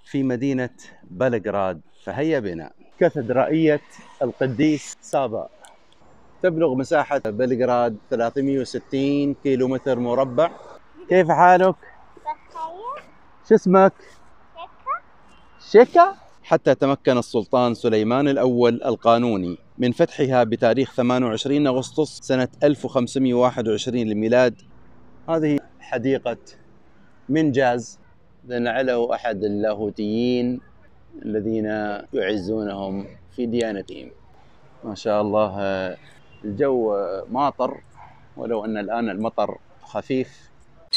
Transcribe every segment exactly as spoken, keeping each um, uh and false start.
في مدينة بلغراد، فهيا بنا. كاتدرائية القديس سافا تبلغ مساحة بلغراد ثلاثمئة وستين كيلومتر مربع. كيف حالك؟ بخير. شو اسمك؟ شكا. شيكا. حتى تمكن السلطان سليمان الأول القانوني من فتحها بتاريخ ثمانية وعشرين أغسطس سنة ألف وخمسمئة وواحد وعشرين للميلاد. هذه حديقة منجاز لعله أحد اللاهوتيين الذين يعزونهم في ديانتهم. ما شاء الله الجو ماطر، ولو أن الآن المطر خفيف.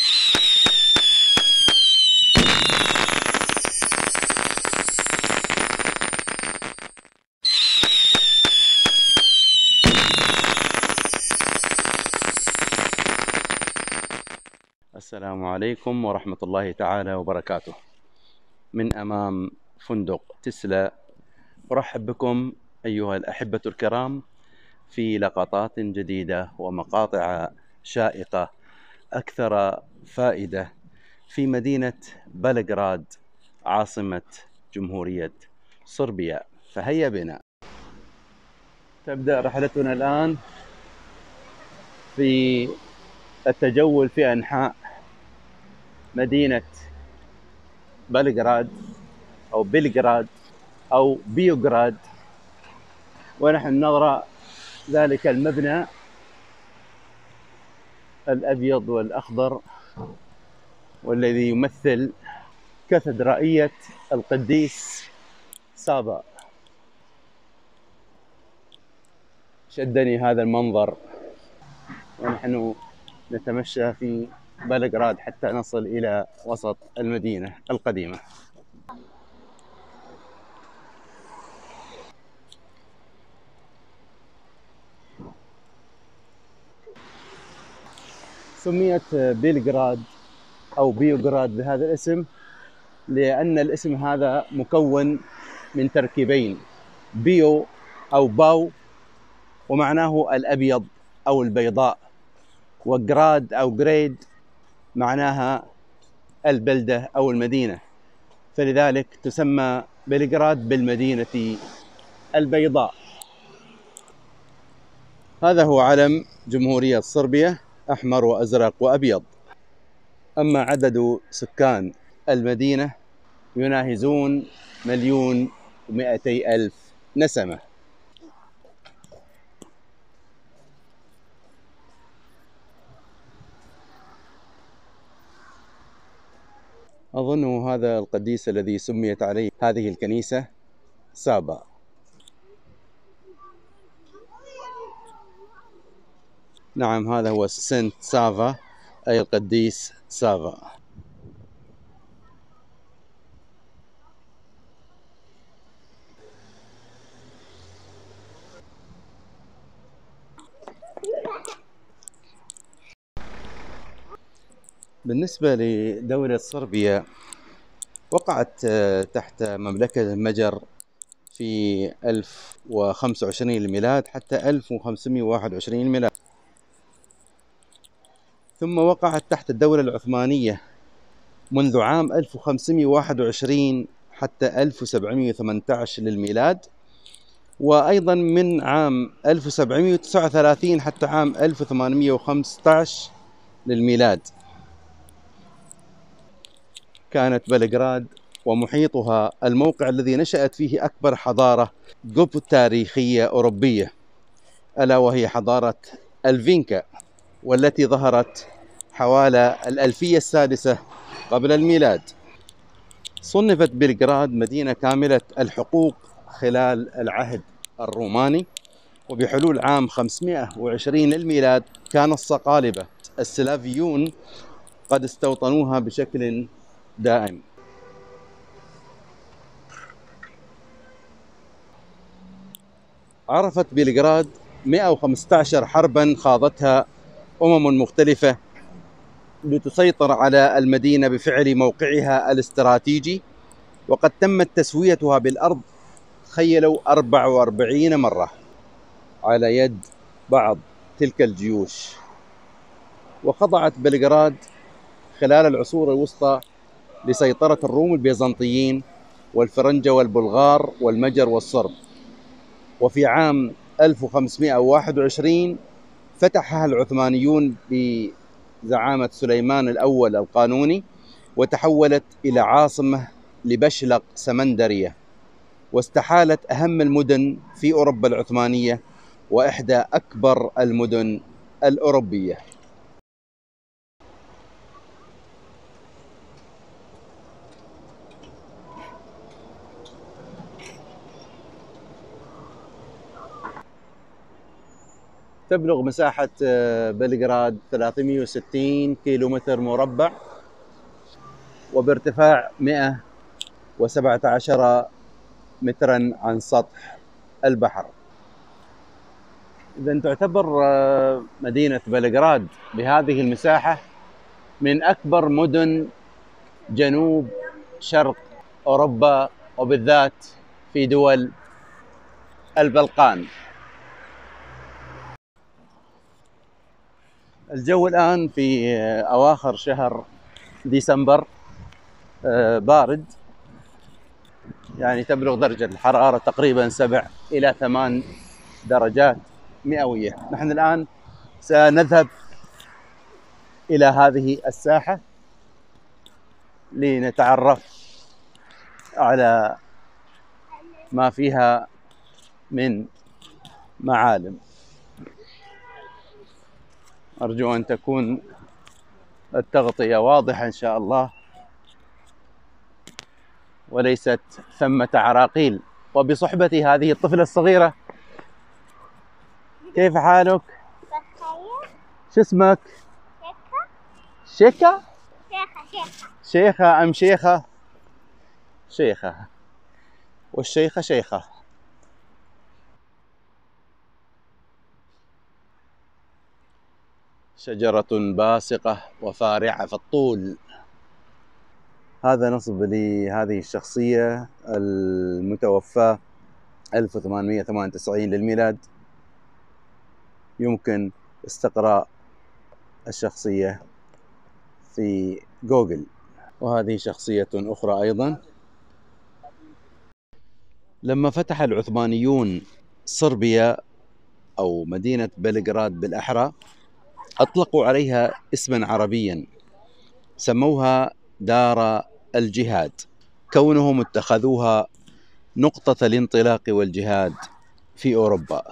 السلام عليكم ورحمة الله تعالى وبركاته. من أمام فندق تسلا أرحب بكم أيها الأحبة الكرام في لقطات جديدة ومقاطع شائقة أكثر فائدة في مدينة بلغراد عاصمة جمهورية صربيا، فهيا بنا. تبدأ رحلتنا الآن في التجول في أنحاء مدينة بلغراد أو بلغراد أو بيوغراد، ونحن نرى ذلك المبنى الأبيض والأخضر والذي يمثل كاتدرائية القديس سافا. شدني هذا المنظر ونحن نتمشى في بلغراد حتى نصل إلى وسط المدينة القديمة. سميت بلغراد أو بيوغراد بهذا الاسم لأن الاسم هذا مكون من تركيبين، بيو أو باو ومعناه الأبيض أو البيضاء، وجراد أو جريد معناها البلدة أو المدينة، فلذلك تسمى بلغراد بالمدينة البيضاء. هذا هو علم جمهورية صربيا، أحمر وأزرق وأبيض. أما عدد سكان المدينة يناهزون مليون ومئتي ألف نسمة. أظن هذا القديس الذي سميت عليه هذه الكنيسة سافا. نعم، هذا هو سنت سافا أي القديس سافا. بالنسبة لدولة صربيا، وقعت تحت مملكة المجر في ألف وخمسة وعشرين للميلاد حتى ألف وخمسمئة وواحد وعشرين للميلاد، ثم وقعت تحت الدولة العثمانية منذ عام ألف وخمسمئة وواحد وعشرين حتى ألف وسبعمئة وثمانية عشر للميلاد، وأيضا من عام ألف وسبعمئة وتسعة وثلاثين حتى عام ألف وثمانمئة وخمسة عشر للميلاد. كانت بلغراد ومحيطها الموقع الذي نشأت فيه أكبر حضارة جوب تاريخية أوروبية، ألا وهي حضارة الفينكا، والتي ظهرت حوالي الألفية السادسة قبل الميلاد. صنفت بلغراد مدينة كاملة الحقوق خلال العهد الروماني، وبحلول عام خمسمئة وعشرين للميلاد كان الصقالبة السلافيون قد استوطنوها بشكل دائم. عرفت بلغراد مئة وخمسة عشر حربا خاضتها أمم مختلفة لتسيطر على المدينة بفعل موقعها الاستراتيجي، وقد تمت تسويتها بالأرض تخيلوا أربع وأربعين مرة على يد بعض تلك الجيوش. وخضعت بلغراد خلال العصور الوسطى لسيطرة الروم البيزنطيين والفرنجة والبلغار والمجر والصرب. وفي عام ألف وخمسمائة وواحد وعشرين فتحها العثمانيون بزعامة سليمان الأول القانوني، وتحولت إلى عاصمة لبشلق سمندرية، واستحالت أهم المدن في أوروبا العثمانية وإحدى أكبر المدن الأوروبية. تبلغ مساحة بلغراد ثلاثمائة وستين كيلومتر مربع، وبارتفاع مائة وسبعة عشر مترا عن سطح البحر. إذن تعتبر مدينة بلغراد بهذه المساحة من أكبر مدن جنوب شرق أوروبا، وبالذات في دول البلقان. الجو الآن في أواخر شهر ديسمبر بارد، يعني تبلغ درجة الحرارة تقريبا سبع إلى ثمان درجات مئوية. نحن الآن سنذهب إلى هذه الساحة لنتعرف على ما فيها من معالم. أرجو أن تكون التغطية واضحة إن شاء الله، وليست ثمة عراقيل. وبصحبتي هذه الطفلة الصغيرة. كيف حالك؟ بخير. شو اسمك؟ شيكة. شيكة؟ شيخة شيخة. شيخة أم شيخة؟ شيخة. والشيخة شيخة. شجرة باسقة وفارعة في الطول. هذا نصب لهذه الشخصية المتوفاة ألف وثمانمائة وثمانية وتسعين للميلاد. يمكن استقراء الشخصية في جوجل. وهذه شخصية أخرى أيضا. لما فتح العثمانيون صربيا أو مدينة بلغراد بالأحرى، أطلقوا عليها اسما عربيا، سموها دار الجهاد، كونهم اتخذوها نقطة الانطلاق والجهاد في أوروبا.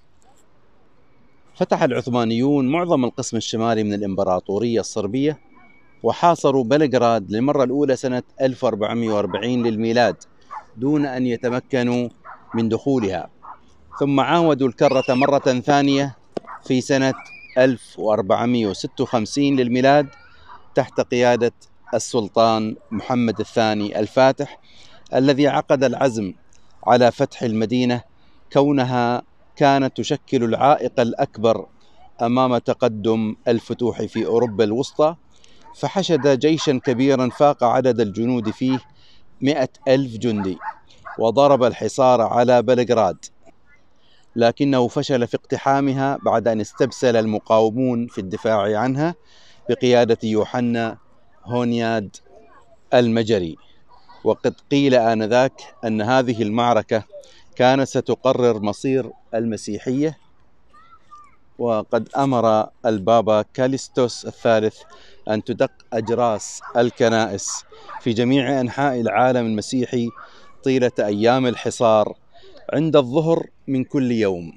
فتح العثمانيون معظم القسم الشمالي من الإمبراطورية الصربية، وحاصروا بلغراد للمرة الأولى سنة ألف وأربعمائة وأربعين للميلاد دون أن يتمكنوا من دخولها، ثم عاودوا الكرة مرة ثانية في سنة ألف وأربعمائة وستة وخمسين للميلاد تحت قيادة السلطان محمد الثاني الفاتح، الذي عقد العزم على فتح المدينة كونها كانت تشكل العائق الأكبر أمام تقدم الفتوح في أوروبا الوسطى. فحشد جيشا كبيرا فاق عدد الجنود فيه مئة ألف جندي، وضرب الحصار على بلغراد، لكنه فشل في اقتحامها بعد أن استبسل المقاومون في الدفاع عنها بقيادة يوحنا هونياد المجري. وقد قيل آنذاك أن هذه المعركة كانت ستقرر مصير المسيحية، وقد أمر البابا كاليستوس الثالث أن تدق أجراس الكنائس في جميع أنحاء العالم المسيحي طيلة أيام الحصار عند الظهر من كل يوم،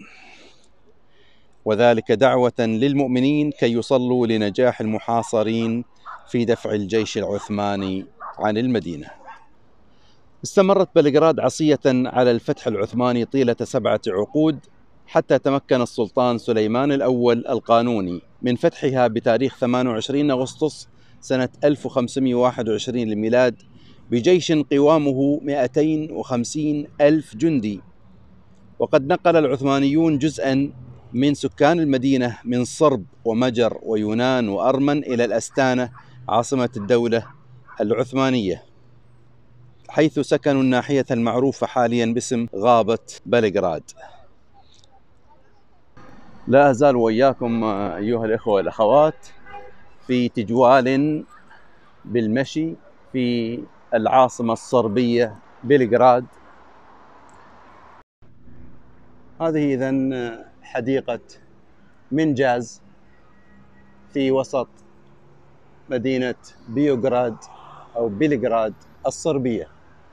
وذلك دعوة للمؤمنين كي يصلوا لنجاح المحاصرين في دفع الجيش العثماني عن المدينة. استمرت بلغراد عصية على الفتح العثماني طيلة سبعة عقود، حتى تمكن السلطان سليمان الأول القانوني من فتحها بتاريخ ثمانية وعشرين أغسطس سنة ألف وخمسمائة وواحد وعشرين للميلاد بجيش قوامه مئتين وخمسين ألف جندي. وقد نقل العثمانيون جزءا من سكان المدينة من صرب ومجر ويونان وأرمن إلى الأستانة عاصمة الدولة العثمانية، حيث سكنوا الناحية المعروفة حاليا باسم غابة بلغراد. لا أزال وإياكم أيها الإخوة والأخوات في تجوال بالمشي في العاصمة الصربية بلغراد. هذه إذن حديقة منجاز في وسط مدينة بيوغراد أو بلغراد الصربية.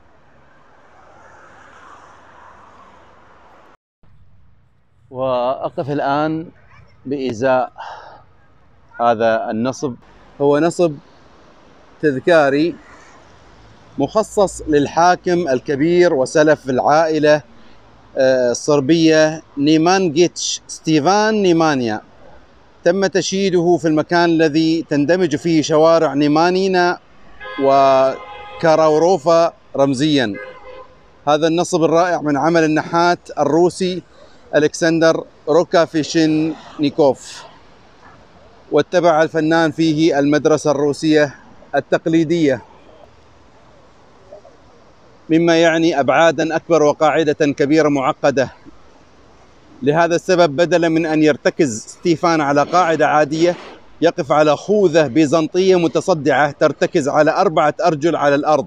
وأقف الآن بإزاء هذا النصب. هو نصب تذكاري مخصص للحاكم الكبير وسلف العائلة الصربية نيمانجيتش ستيفان نيمانيا. تم تشييده في المكان الذي تندمج فيه شوارع نيمانينا وكاراوروفا رمزيا. هذا النصب الرائع من عمل النحات الروسي ألكسندر روكافيشينيكوف، واتبع الفنان فيه المدرسة الروسية التقليدية، مما يعني أبعادا أكبر وقاعدة كبيرة معقدة. لهذا السبب بدلا من أن يرتكز ستيفان على قاعدة عادية، يقف على خوذة بيزنطية متصدعة ترتكز على أربعة أرجل على الأرض،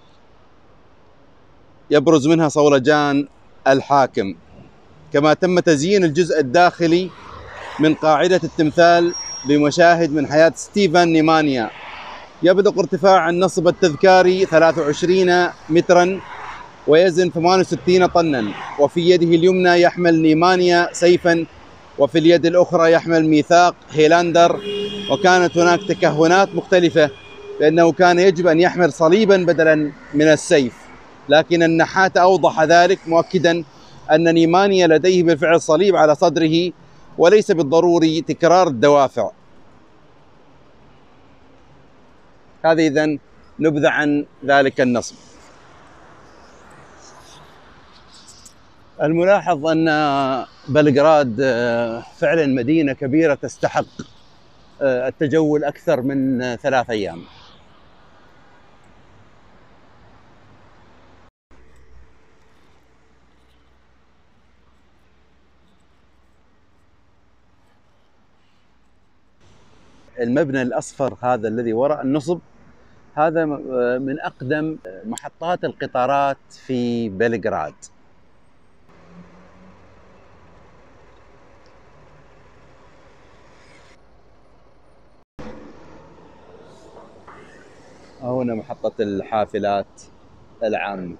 يبرز منها صولجان الحاكم. كما تم تزيين الجزء الداخلي من قاعدة التمثال بمشاهد من حياة ستيفان نيمانيا. يبلغ ارتفاع النصب التذكاري ثلاثة وعشرين مترا ويزن ثمانية وستين طنا، وفي يده اليمنى يحمل نيمانيا سيفا، وفي اليد الأخرى يحمل ميثاق هيلاندر. وكانت هناك تكهنات مختلفة بأنه كان يجب أن يحمل صليبا بدلا من السيف، لكن النحات أوضح ذلك مؤكدا أن نيمانيا لديه بالفعل صليب على صدره وليس بالضروري تكرار الدوافع. هذه إذن نبذة عن ذلك النصب. الملاحظ أن بلغراد فعلا مدينة كبيرة تستحق التجول أكثر من ثلاث أيام. المبنى الأصفر هذا الذي وراء النصب هذا من أقدم محطات القطارات في بلغراد. هنا محطة الحافلات العامة.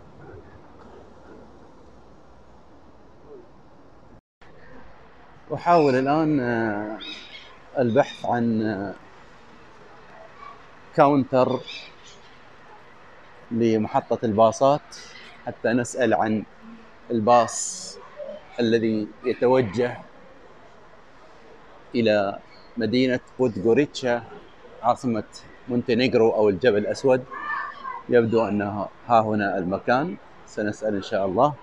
أحاول الآن البحث عن كاونتر لمحطة الباصات حتى نسأل عن الباص الذي يتوجه إلى مدينة بودغوريتشا عاصمة مونتينيغرو أو الجبل الأسود. يبدو أنها ها هنا المكان، سنسأل إن شاء الله.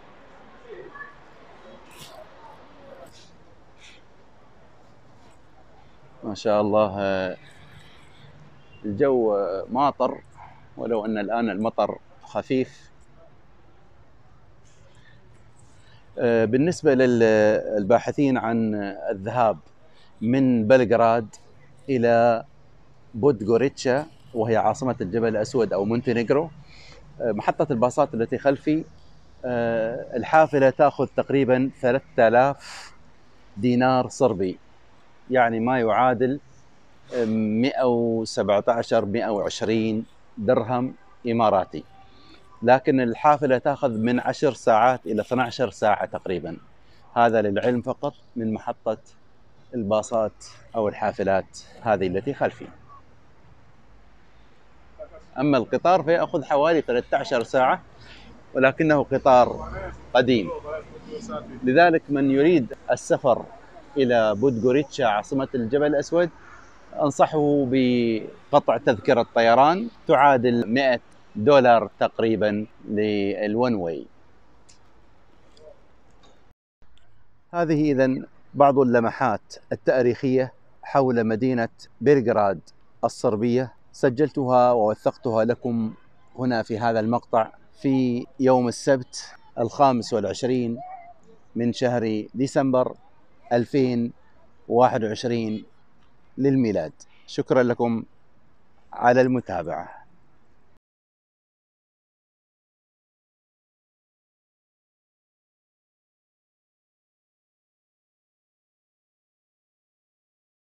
ما شاء الله الجو ماطر، ولو أن الآن المطر خفيف. بالنسبة للباحثين عن الذهاب من بلغراد إلى بودغوريتشا وهي عاصمة الجبل الأسود أو مونتينيغرو، محطة الباصات التي خلفي الحافلة تأخذ تقريبا ثلاثة آلاف دينار صربي، يعني ما يعادل مئة وسبعة عشر مئة وعشرين درهم إماراتي. لكن الحافلة تأخذ من عشر ساعات إلى اثنتي عشرة ساعة تقريبا. هذا للعلم فقط من محطة الباصات أو الحافلات هذه التي خلفي. أما القطار فيأخذ حوالي ثلاثة عشر ساعة، ولكنه قطار قديم. لذلك من يريد السفر إلى بودغوريتشا عاصمة الجبل الأسود أنصحه بقطع تذكرة طيران تعادل مئة دولار تقريبا للون واي. هذه إذن بعض اللمحات التاريخية حول مدينة بلغراد الصربية، سجلتها ووثقتها لكم هنا في هذا المقطع في يوم السبت الخامس والعشرين من شهر ديسمبر ألفين وواحد وعشرين للميلاد. شكرا لكم على المتابعة.